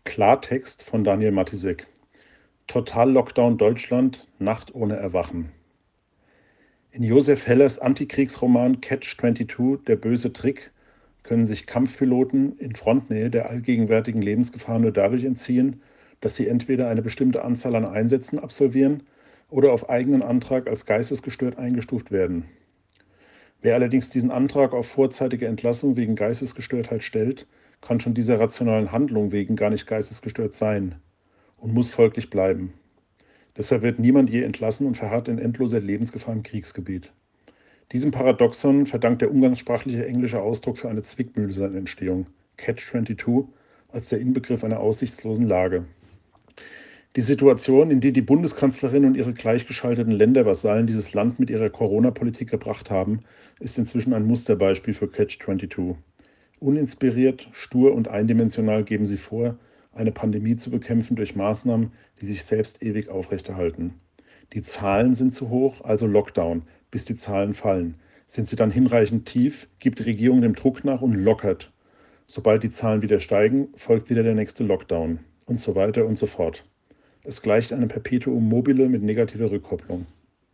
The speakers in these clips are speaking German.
Klartext von Daniel Matisek. Total-Lockdown Deutschland, Nacht ohne Erwachen. In Josef Hellers Antikriegsroman Catch-22, Der böse Trick, können sich Kampfpiloten in Frontnähe der allgegenwärtigen Lebensgefahr nur dadurch entziehen, dass sie entweder eine bestimmte Anzahl an Einsätzen absolvieren oder auf eigenen Antrag als geistesgestört eingestuft werden. Wer allerdings diesen Antrag auf vorzeitige Entlassung wegen Geistesgestörtheit stellt, kann schon dieser rationalen Handlung wegen gar nicht geistesgestört sein und muss folglich bleiben. Deshalb wird niemand je entlassen und verharrt in endloser Lebensgefahr im Kriegsgebiet. Diesem Paradoxon verdankt der umgangssprachliche englische Ausdruck für eine Zwickmühle seine Entstehung, Catch-22, als der Inbegriff einer aussichtslosen Lage. Die Situation, in die die Bundeskanzlerin und ihre gleichgeschalteten Ländervasallen dieses Land mit ihrer Corona-Politik gebracht haben, ist inzwischen ein Musterbeispiel für Catch-22. Uninspiriert, stur und eindimensional geben sie vor, eine Pandemie zu bekämpfen durch Maßnahmen, die sich selbst ewig aufrechterhalten. Die Zahlen sind zu hoch, also Lockdown, bis die Zahlen fallen. Sind sie dann hinreichend tief, gibt die Regierung dem Druck nach und lockert. Sobald die Zahlen wieder steigen, folgt wieder der nächste Lockdown und so weiter und so fort. Es gleicht einem Perpetuum mobile mit negativer Rückkopplung.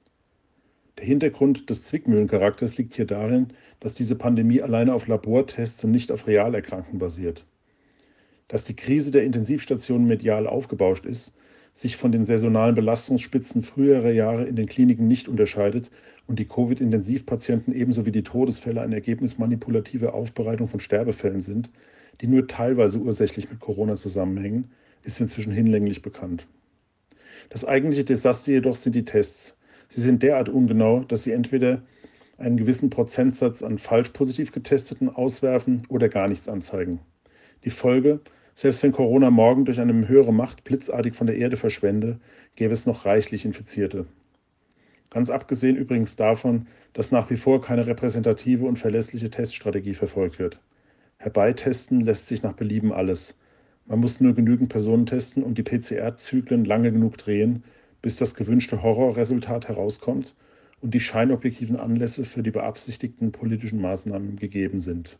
Der Hintergrund des Zwickmühlencharakters liegt hier darin, dass diese Pandemie alleine auf Labortests und nicht auf Realerkrankten basiert. Dass die Krise der Intensivstationen medial aufgebauscht ist, sich von den saisonalen Belastungsspitzen früherer Jahre in den Kliniken nicht unterscheidet und die Covid-Intensivpatienten ebenso wie die Todesfälle ein Ergebnis manipulativer Aufbereitung von Sterbefällen sind, die nur teilweise ursächlich mit Corona zusammenhängen, ist inzwischen hinlänglich bekannt. Das eigentliche Desaster jedoch sind die Tests. Sie sind derart ungenau, dass sie entweder einen gewissen Prozentsatz an falsch positiv Getesteten auswerfen oder gar nichts anzeigen. Die Folge: Selbst wenn Corona morgen durch eine höhere Macht blitzartig von der Erde verschwände, gäbe es noch reichlich Infizierte. Ganz abgesehen übrigens davon, dass nach wie vor keine repräsentative und verlässliche Teststrategie verfolgt wird. Herbeitesten lässt sich nach Belieben alles. Man muss nur genügend Personen testen und die PCR-Zyklen lange genug drehen, bis das gewünschte Horrorresultat herauskommt und die scheinobjektiven Anlässe für die beabsichtigten politischen Maßnahmen gegeben sind.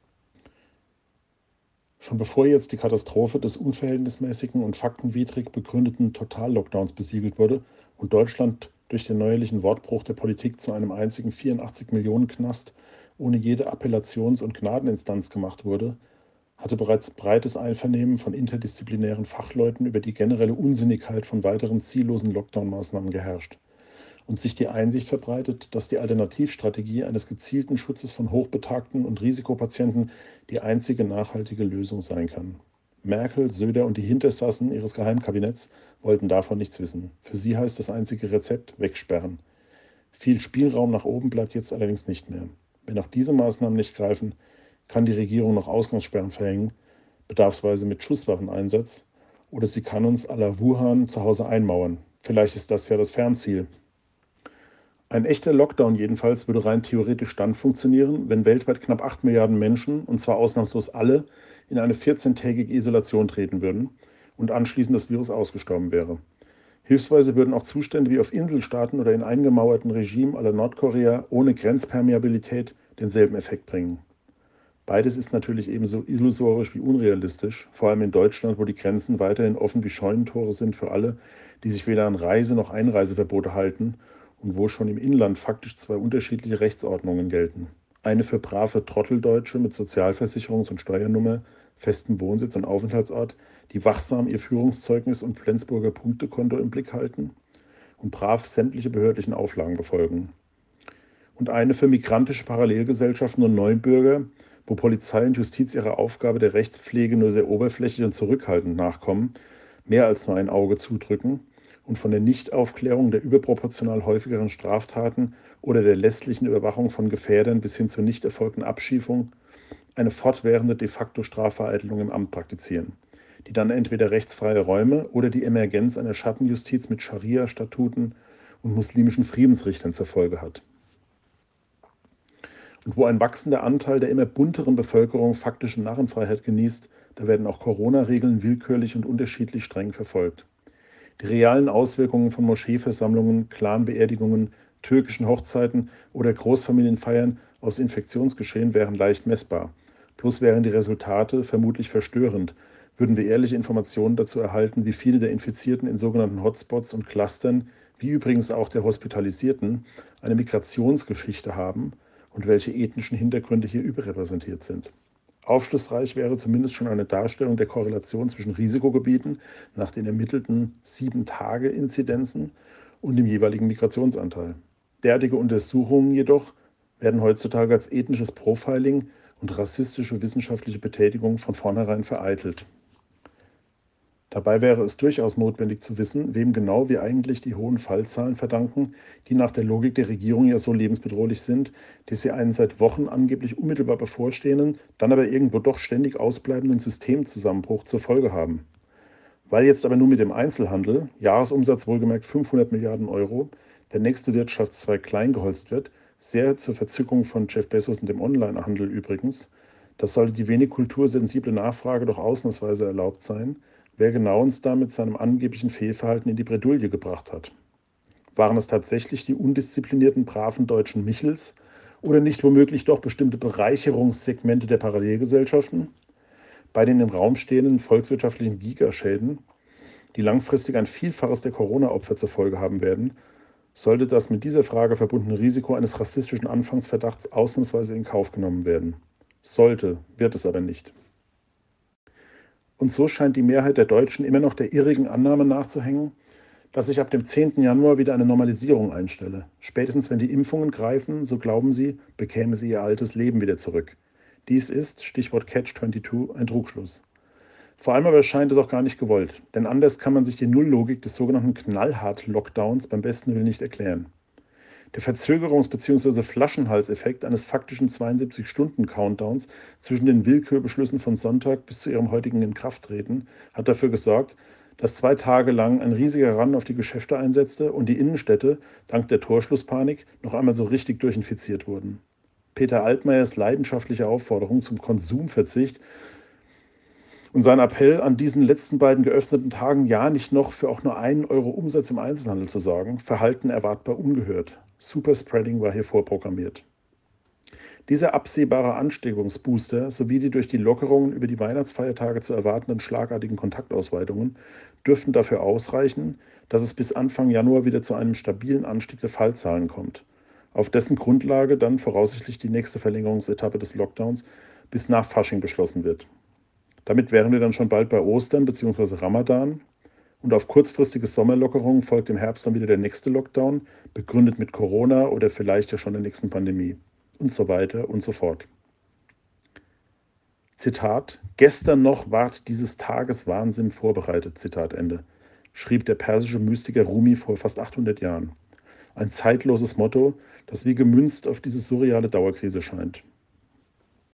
Schon bevor jetzt die Katastrophe des unverhältnismäßigen und faktenwidrig begründeten Totallockdowns besiegelt wurde und Deutschland durch den neuerlichen Wortbruch der Politik zu einem einzigen 84-Millionen-Knast ohne jede Appellations- und Gnadeninstanz gemacht wurde, hatte bereits breites Einvernehmen von interdisziplinären Fachleuten über die generelle Unsinnigkeit von weiteren ziellosen Lockdown-Maßnahmen geherrscht und sich die Einsicht verbreitet, dass die Alternativstrategie eines gezielten Schutzes von Hochbetagten und Risikopatienten die einzige nachhaltige Lösung sein kann. Merkel, Söder und die Hintersassen ihres Geheimkabinetts wollten davon nichts wissen. Für sie heißt das einzige Rezept: wegsperren. Viel Spielraum nach oben bleibt jetzt allerdings nicht mehr. Wenn auch diese Maßnahmen nicht greifen, kann die Regierung noch Ausgangssperren verhängen, bedarfsweise mit Schusswaffeneinsatz, oder sie kann uns à la Wuhan zu Hause einmauern. Vielleicht ist das ja das Fernziel. Ein echter Lockdown jedenfalls würde rein theoretisch dann funktionieren, wenn weltweit knapp 8 Milliarden Menschen, und zwar ausnahmslos alle, in eine 14-tägige Isolation treten würden und anschließend das Virus ausgestorben wäre. Hilfsweise würden auch Zustände wie auf Inselstaaten oder in eingemauerten Regimen à la Nordkorea ohne Grenzpermeabilität denselben Effekt bringen. Beides ist natürlich ebenso illusorisch wie unrealistisch, vor allem in Deutschland, wo die Grenzen weiterhin offen wie Scheunentore sind für alle, die sich weder an Reise- noch Einreiseverbote halten und wo schon im Inland faktisch zwei unterschiedliche Rechtsordnungen gelten. Eine für brave Trotteldeutsche mit Sozialversicherungs- und Steuernummer, festem Wohnsitz und Aufenthaltsort, die wachsam ihr Führungszeugnis und Flensburger Punktekonto im Blick halten und brav sämtliche behördlichen Auflagen befolgen. Und eine für migrantische Parallelgesellschaften und Neubürger, wo Polizei und Justiz ihrer Aufgabe der Rechtspflege nur sehr oberflächlich und zurückhaltend nachkommen, mehr als nur ein Auge zudrücken und von der Nichtaufklärung der überproportional häufigeren Straftaten oder der lästlichen Überwachung von Gefährdern bis hin zur nicht erfolgten Abschiebung eine fortwährende de facto Strafvereitelung im Amt praktizieren, die dann entweder rechtsfreie Räume oder die Emergenz einer Schattenjustiz mit Scharia-Statuten und muslimischen Friedensrichtern zur Folge hat. Und wo ein wachsender Anteil der immer bunteren Bevölkerung faktische Narrenfreiheit genießt, da werden auch Corona-Regeln willkürlich und unterschiedlich streng verfolgt. Die realen Auswirkungen von Moscheeversammlungen, Clanbeerdigungen, türkischen Hochzeiten oder Großfamilienfeiern aufs Infektionsgeschehen wären leicht messbar. Plus wären die Resultate vermutlich verstörend, würden wir ehrliche Informationen dazu erhalten, wie viele der Infizierten in sogenannten Hotspots und Clustern, wie übrigens auch der Hospitalisierten, eine Migrationsgeschichte haben und welche ethnischen Hintergründe hier überrepräsentiert sind. Aufschlussreich wäre zumindest schon eine Darstellung der Korrelation zwischen Risikogebieten nach den ermittelten 7-Tage-Inzidenzen und dem jeweiligen Migrationsanteil. Derartige Untersuchungen jedoch werden heutzutage als ethnisches Profiling und rassistische wissenschaftliche Betätigung von vornherein vereitelt. Dabei wäre es durchaus notwendig zu wissen, wem genau wir eigentlich die hohen Fallzahlen verdanken, die nach der Logik der Regierung ja so lebensbedrohlich sind, dass sie einen seit Wochen angeblich unmittelbar bevorstehenden, dann aber irgendwo doch ständig ausbleibenden Systemzusammenbruch zur Folge haben. Weil jetzt aber nur mit dem Einzelhandel, Jahresumsatz wohlgemerkt 500 Milliarden Euro, der nächste Wirtschaftszweig kleingeholzt wird, sehr zur Verzückung von Jeff Bezos und dem Onlinehandel übrigens, das sollte die wenig kultursensible Nachfrage doch ausnahmsweise erlaubt sein, wer genau uns da mit seinem angeblichen Fehlverhalten in die Bredouille gebracht hat. Waren es tatsächlich die undisziplinierten, braven deutschen Michels oder nicht womöglich doch bestimmte Bereicherungssegmente der Parallelgesellschaften? Bei den im Raum stehenden volkswirtschaftlichen Gigaschäden, die langfristig ein Vielfaches der Corona-Opfer zur Folge haben werden, sollte das mit dieser Frage verbundene Risiko eines rassistischen Anfangsverdachts ausnahmsweise in Kauf genommen werden. Sollte, wird es aber nicht. Und so scheint die Mehrheit der Deutschen immer noch der irrigen Annahme nachzuhängen, dass sich ab dem 10. Januar wieder eine Normalisierung einstelle. Spätestens wenn die Impfungen greifen, so glauben sie, bekäme sie ihr altes Leben wieder zurück. Dies ist, Stichwort Catch-22, ein Trugschluss. Vor allem aber scheint es auch gar nicht gewollt, denn anders kann man sich die Nulllogik des sogenannten Knallhart-Lockdowns beim besten Willen nicht erklären. Der Verzögerungs- bzw. Flaschenhalseffekt eines faktischen 72-Stunden-Countdowns zwischen den Willkürbeschlüssen von Sonntag bis zu ihrem heutigen Inkrafttreten hat dafür gesorgt, dass 2 Tage lang ein riesiger Run auf die Geschäfte einsetzte und die Innenstädte dank der Torschlusspanik noch einmal so richtig durchinfiziert wurden. Peter Altmaiers leidenschaftliche Aufforderung zum Konsumverzicht und sein Appell, an diesen letzten beiden geöffneten Tagen ja nicht noch für auch nur 1 Euro Umsatz im Einzelhandel zu sorgen, verhallten erwartbar ungehört. Superspreading war hier vorprogrammiert. Dieser absehbare Ansteckungsbooster sowie die durch die Lockerungen über die Weihnachtsfeiertage zu erwartenden schlagartigen Kontaktausweitungen dürften dafür ausreichen, dass es bis Anfang Januar wieder zu einem stabilen Anstieg der Fallzahlen kommt, auf dessen Grundlage dann voraussichtlich die nächste Verlängerungsetappe des Lockdowns bis nach Fasching beschlossen wird. Damit wären wir dann schon bald bei Ostern bzw. Ramadan und auf kurzfristige Sommerlockerungen folgt im Herbst dann wieder der nächste Lockdown, begründet mit Corona oder vielleicht ja schon der nächsten Pandemie und so weiter und so fort. Zitat: Gestern noch ward dieses Tages Wahnsinn vorbereitet, Zitat Ende, schrieb der persische Mystiker Rumi vor fast 800 Jahren. Ein zeitloses Motto, das wie gemünzt auf diese surreale Dauerkrise scheint.